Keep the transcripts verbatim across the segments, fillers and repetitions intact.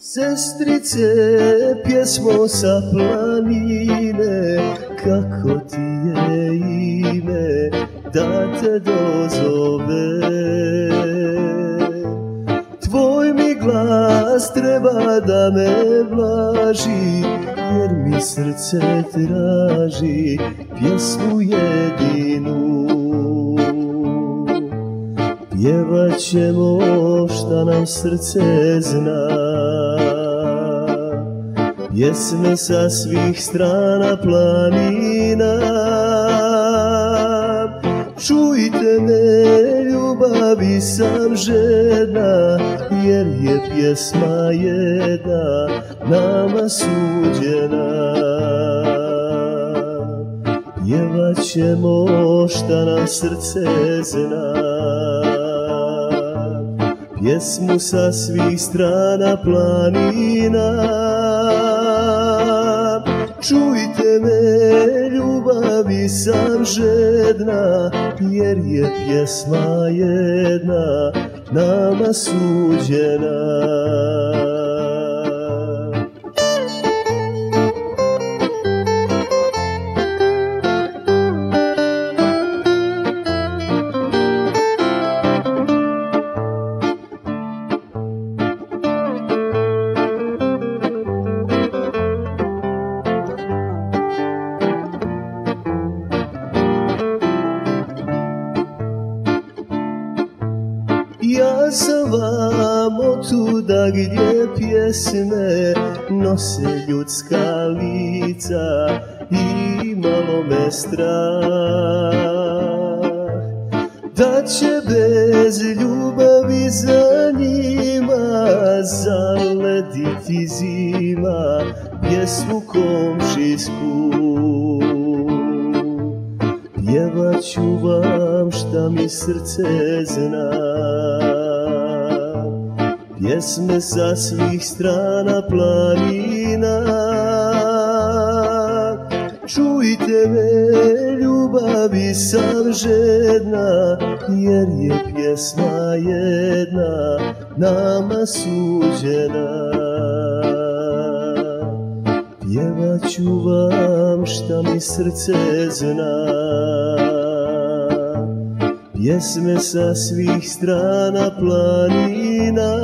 Sestrice, pjesmo sa planine, kako ti je ime, da te dozove. Tvoj mi glas treba da me blaži, jer mi srce traži pjesmu jedinu. Pjevat ćemo šta nam srce zna, pjesme sa svih strana planina. Čujte me, ljubavi sam žedna, jer je pjesma jedna nama suđena. Pjevat ćemo šta nam srce zna, pjesmu sa svih strana planina. Čujte me, ljubavi sam žedna, jer je pjesma jedna nama suđena. Ja sam vam otuda gdje pjesme nose ljudska lica i malo me strah da će bez ljubavi za njima zalediti zima pjesmu komšijsku. Pjevat ću vam šta mi srce zna, pjesme sa svih strana planina. Čujte me, ljubavi sam žedna, jer je pjesma jedna nama suđena. Pjevat ću vam šta mi srce zna, pjesme sa svih strana planina.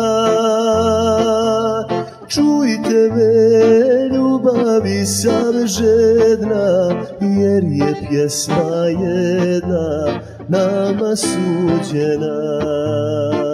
Čujte me, ljubavi sam žedna, jer je pjesma jedna nama suđena.